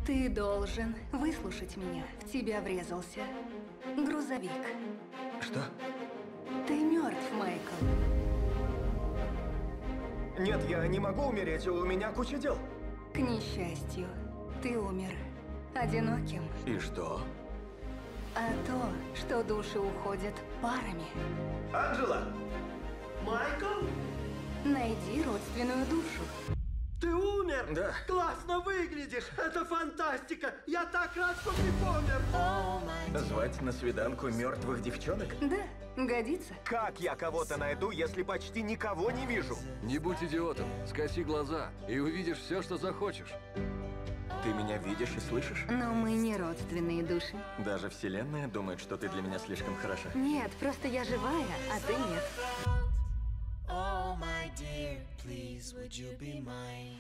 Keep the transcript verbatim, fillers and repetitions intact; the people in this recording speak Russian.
Ты должен выслушать меня. В тебя врезался грузовик. Что? Ты мертв, Майкл. Нет, я не могу умереть, у меня куча дел. К несчастью, ты умер одиноким. И что? А то, что души уходят парами. Анджела! Майкл? Найди родственную душу. Ты умер? Да. Классно выглядишь! Это фантастика! Я так рад, что ты помер! Звать на свиданку мертвых девчонок? Да, годится. Как я кого-то найду, если почти никого не вижу? Не будь идиотом, скоси глаза и увидишь все, что захочешь. Ты меня видишь и слышишь? Но мы не родственные души. Даже вселенная думает, что ты для меня слишком хороша. Нет, просто я живая, а ты нет. Oh, my dear, please, would you be mine?